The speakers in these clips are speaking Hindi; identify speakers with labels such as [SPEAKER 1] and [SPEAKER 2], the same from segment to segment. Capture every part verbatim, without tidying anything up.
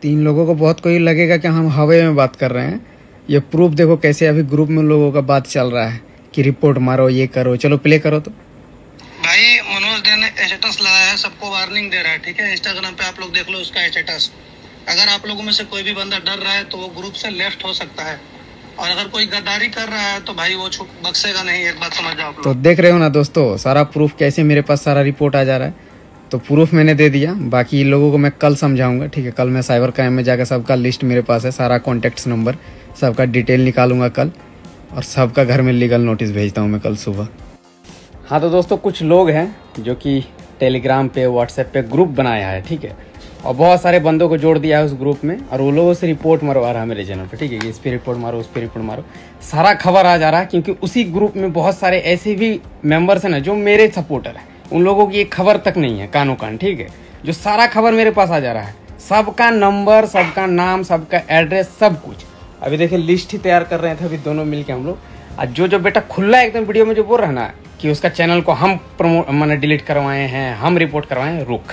[SPEAKER 1] तीन लोगों को बहुत कोई लगेगा कि हम हवा में बात कर रहे हैं। ये प्रूफ देखो कैसे अभी ग्रुप में लोगों का बात चल रहा है कि रिपोर्ट मारो, ये करो। चलो प्ले करो। तो
[SPEAKER 2] भाई मनोज डे ने स्टेटस लगाया है, सबको वार्निंग दे रहा है, ठीक है। इंस्टाग्राम पे आप लोग देख लो उसका स्टेटस। अगर आप लोगों में से कोई भी बंदा डर रहा है तो वो ग्रुप से लेफ्ट हो सकता है, और अगर कोई गद्दारी कर रहा है तो भाई वो छुप बख्शेगा नहीं। एक बात समझ जाओ आप लोग।
[SPEAKER 1] तो देख रहे हो ना दोस्तों, सारा प्रूफ कैसे मेरे पास सारा रिपोर्ट आ जा रहा है। तो प्रूफ मैंने दे दिया, बाकी लोगों को मैं कल समझाऊंगा, ठीक है। कल मैं साइबर क्राइम में जाकर सबका लिस्ट मेरे पास है, सारा कॉन्टैक्ट्स नंबर सबका डिटेल निकालूंगा कल, और सबका घर में लीगल नोटिस भेजता हूँ मैं कल सुबह। हाँ तो दोस्तों, कुछ लोग हैं जो कि टेलीग्राम पे व्हाट्सएप पे ग्रुप बनाया है, ठीक है, और बहुत सारे बंदों को जोड़ दिया है उस ग्रुप में, और वो लोगों से रिपोर्ट मरवा रहा है मेरे चैनल पे, ठीक है। इस पर रिपोर्ट मारो, उस पर रिपोर्ट मारो, सारा खबर आ जा रहा है। क्योंकि उसी ग्रुप में बहुत सारे ऐसे भी मेंबर्स हैं ना जो मेरे सपोर्टर हैं, उन लोगों की एक खबर तक नहीं है कानो कान, ठीक है। जो सारा खबर मेरे पास आ जा रहा है, सबका नंबर, सबका नाम, सबका एड्रेस, सब कुछ। अभी देखिए लिस्ट ही तैयार कर रहे थे अभी दोनों मिलके हम लोग। आज जो जो बेटा खुला एकदम वीडियो में जो बोल रहा है ना कि उसका चैनल को हम प्रमोट मैंने डिलीट करवाए हैं, हम रिपोर्ट करवाए हैं, रुक।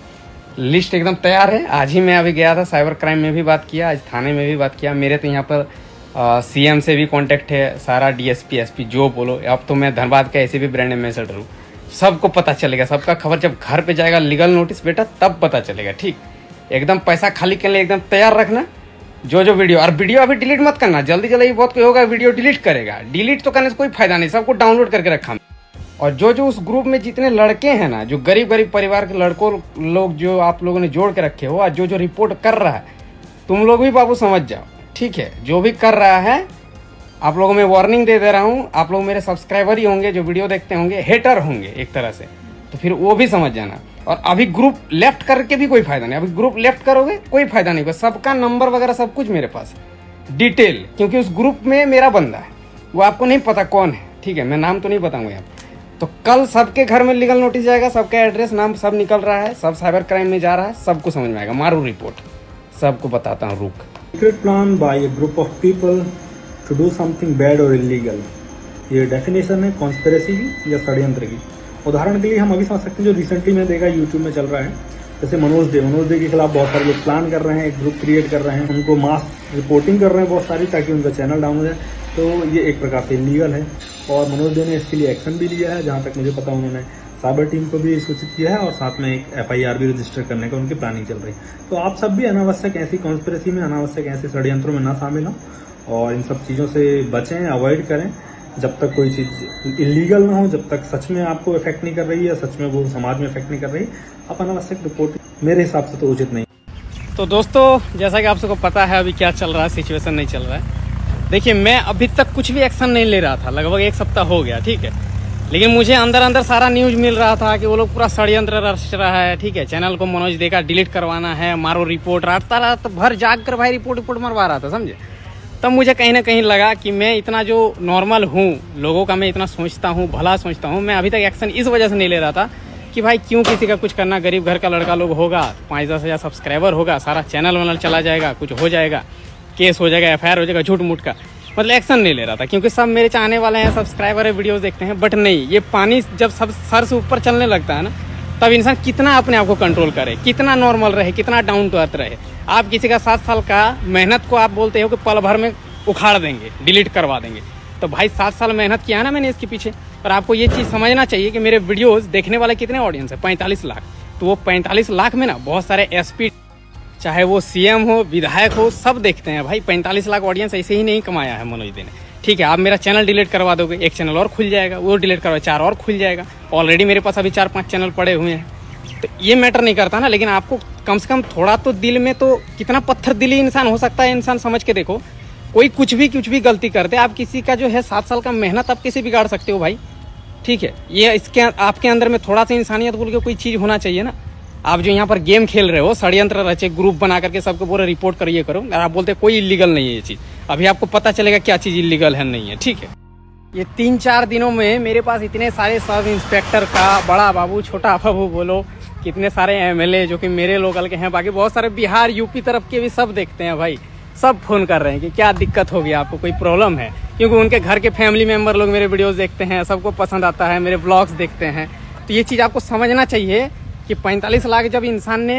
[SPEAKER 1] लिस्ट एकदम तैयार है। आज ही मैं अभी गया था, साइबर क्राइम में भी बात किया, आज थाने में भी बात किया। मेरे तो यहाँ पर सीएम से भी कांटेक्ट है, सारा डीएसपी एसपी जो बोलो। अब तो मैं धनबाद का ऐसे भी ब्रांड एम्बेसडर हूँ, सबको पता चलेगा, सबका खबर जब घर पे जाएगा लीगल नोटिस बेटा तब पता चलेगा, ठीक। एकदम पैसा खाली करने एकदम तैयार रखना। जो जो वीडियो, और वीडियो अभी डिलीट मत करना, जल्दी जल्दी बहुत कोई होगा वीडियो डिलीट करेगा। डिलीट तो करने से कोई फायदा नहीं, सबको डाउनलोड करके रखा। और जो जो उस ग्रुप में जितने लड़के हैं ना, जो गरीब गरीब परिवार के लड़कों लोग जो आप लोगों ने जोड़ के रखे हो, और जो जो रिपोर्ट कर रहा है, तुम लोग भी बाबू समझ जाओ, ठीक है। जो भी कर रहा है आप लोगों में वार्निंग दे दे रहा हूँ। आप लोग मेरे सब्सक्राइबर ही होंगे, जो वीडियो देखते होंगे, हेटर होंगे एक तरह से, तो फिर वो भी समझ जाना। और अभी ग्रुप लेफ्ट करके भी कोई फायदा नहीं, अभी ग्रुप लेफ्ट करोगे कोई फायदा नहीं। बस सबका नंबर वगैरह सब कुछ मेरे पास डिटेल, क्योंकि उस ग्रुप में मेरा बंदा है, वो आपको नहीं पता कौन है, ठीक है। मैं नाम तो नहीं बताऊंगा यहाँ। तो कल सबके घर में लीगल नोटिस जाएगा, सबका एड्रेस नाम सब निकल रहा है, सब साइबर क्राइम में जा रहा है, सबको समझ में आएगा। मारू रिपोर्ट, सबको बताता हूँ, रुक।
[SPEAKER 3] Secret plan by a group of people to do something bad और इलीगल, ये डेफिनेशन है कॉन्स्पिरेसी की या षड्यंत्र की। उदाहरण के लिए हम अभी समझ सकते हैं जो रिसेंटली मैंने देखा यूट्यूब में चल रहा है, जैसे मनोज डे मनोज डे के खिलाफ बहुत सारे लोग प्लान कर रहे हैं, एक ग्रुप क्रिएट कर रहे हैं, उनको मास रिपोर्टिंग कर रहे हैं बहुत सारी, ताकि उनका चैनल डाउन हो जाए। तो ये एक प्रकार से इलीगल है, और मनोज डे ने इसके लिए एक्शन भी लिया है। जहाँ तक मुझे पता उन्होंने साइबर टीम को भी सूचित किया है, और साथ में एक एफ आई आर भी रजिस्टर करने का उनकी प्लानिंग चल रही है। तो आप सब भी अनावश्यक ऐसी कॉन्स्पिरेसी में, अनावश्यक ऐसे षड्यंत्रों में ना शामिल हों, और इन सब चीज़ों से बचें, अवॉइड करें। जब तक कोई चीज़ इलीगल ना हो, जब तक सच में आपको इफेक्ट नहीं कर रही है, सच में वो समाज में इफेक्ट नहीं कर रही, आप अनावश्यक रिपोर्ट मेरे हिसाब से तो उचित नहीं।
[SPEAKER 1] तो दोस्तों, जैसा कि आप सबको पता है अभी क्या चल रहा है, सिचुएशन नहीं चल रहा है। देखिए, मैं अभी तक कुछ भी एक्शन नहीं ले रहा था, लगभग एक सप्ताह हो गया, ठीक है। लेकिन मुझे अंदर अंदर सारा न्यूज मिल रहा था कि वो लोग पूरा षड्यंत्र रच रहा है, ठीक है। चैनल को मनोज डे का डिलीट करवाना है, मारो रिपोर्ट। रात रात भर जाग कर भाई रिपोर्ट रिपोर्ट मरवा रहा था, समझे। तब मुझे कहीं ना कहीं लगा कि मैं इतना जो नॉर्मल हूँ, लोगों का मैं इतना सोचता हूँ, भला सोचता हूँ, मैं अभी तक एक्शन इस वजह से नहीं ले रहा था कि भाई क्यों किसी का कुछ करना। गरीब घर का लड़का लोग होगा, पाँच दस हज़ार सब्सक्राइबर होगा, सारा चैनल वनल चला जाएगा, कुछ हो जाएगा, केस हो जाएगा, एफ आई आर हो जाएगा, झूठ मूठ का। मतलब एक्शन नहीं ले रहा था, क्योंकि सब मेरे चाहने वाले हैं, सब्सक्राइबर है, वीडियोस देखते हैं। बट नहीं, ये पानी जब सब सर से ऊपर चलने लगता है ना, तब इंसान कितना अपने आप को कंट्रोल करे, कितना नॉर्मल रहे, कितना डाउन टू अर्थ रहे। आप किसी का सात साल का मेहनत को आप बोलते हो कि पल भर में उखाड़ देंगे, डिलीट करवा देंगे। तो भाई सात साल मेहनत किया है ना मैंने इसके पीछे। और आपको ये चीज़ समझना चाहिए कि मेरे वीडियोस देखने वाले कितने ऑडियंस है, पैंतालीस लाख। तो वो पैंतालीस लाख में ना बहुत सारे एसपी, चाहे वो सीएम हो, विधायक हो, सब देखते हैं भाई। पैंतालीस लाख ऑडियंस ऐसे ही नहीं कमाया है मनोज डे ने, ठीक है। आप मेरा चैनल डिलीट करवा दोगे, एक चैनल और खुल जाएगा, वो डिलीट करवा चार और खुल जाएगा। ऑलरेडी मेरे पास अभी चार पाँच चैनल पड़े हुए हैं। तो ये मैटर नहीं करता ना, लेकिन आपको कम से कम थोड़ा तो दिल में तो, कितना पत्थर दिली इंसान हो सकता है, इंसान समझ के देखो। कोई कुछ भी कुछ भी गलती करते, आप किसी का जो है सात साल का मेहनत आप कैसे बिगाड़ सकते हो भाई, ठीक है। ये इसके आपके अंदर में थोड़ा सा इंसानियत बोल के कोई चीज़ होना चाहिए ना। आप जो यहाँ पर गेम खेल रहे हो, षड्यंत्र रचे, ग्रुप बना करके सबको बोले रिपोर्ट करिए करो, और आप बोलते कोई इलीगल नहीं है ये चीज़। अभी आपको पता चलेगा क्या चीज़ इलीगल है नहीं है, ठीक है। ये तीन चार दिनों में मेरे पास इतने सारे सब इंस्पेक्टर का, बड़ा बाबू, छोटा बाबू बोलो, कितने सारे एमएलए जो कि मेरे लोकल के हैं, बाकी बहुत सारे बिहार यूपी तरफ के भी सब देखते हैं भाई। सब फोन कर रहे हैं कि क्या दिक्कत हो गया, आपको कोई प्रॉब्लम है, क्योंकि उनके घर के फैमिली मेंबर लोग मेरे वीडियोस देखते हैं, सबको पसंद आता है, मेरे ब्लॉग्स देखते हैं। तो ये चीज़ आपको समझना चाहिए कि पैंतालीस लाख जब इंसान ने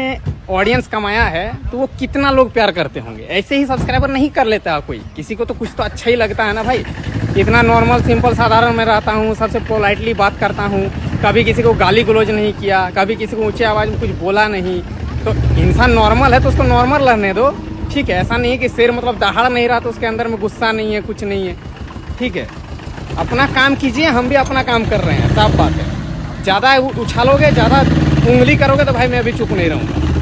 [SPEAKER 1] ऑडियंस कमाया है तो वो कितना लोग प्यार करते होंगे। ऐसे ही सब्सक्राइबर नहीं कर लेता कोई, किसी को तो कुछ तो अच्छा ही लगता है ना भाई। इतना नॉर्मल सिंपल साधारण में रहता हूँ, सबसे पोलाइटली बात करता हूँ, कभी किसी को गाली गलौज नहीं किया, कभी किसी को ऊंचे आवाज़ में कुछ बोला नहीं। तो इंसान नॉर्मल है तो उसको नॉर्मल रहने दो, ठीक है। ऐसा नहीं है कि शेर मतलब दहाड़ नहीं रहा तो उसके अंदर में गुस्सा नहीं है, कुछ नहीं है, ठीक है। अपना काम कीजिए, हम भी अपना काम कर रहे हैं, साफ बात है। ज़्यादा उछालोगे, ज़्यादा उंगली करोगे तो भाई मैं अभी चुप नहीं रहूँगा।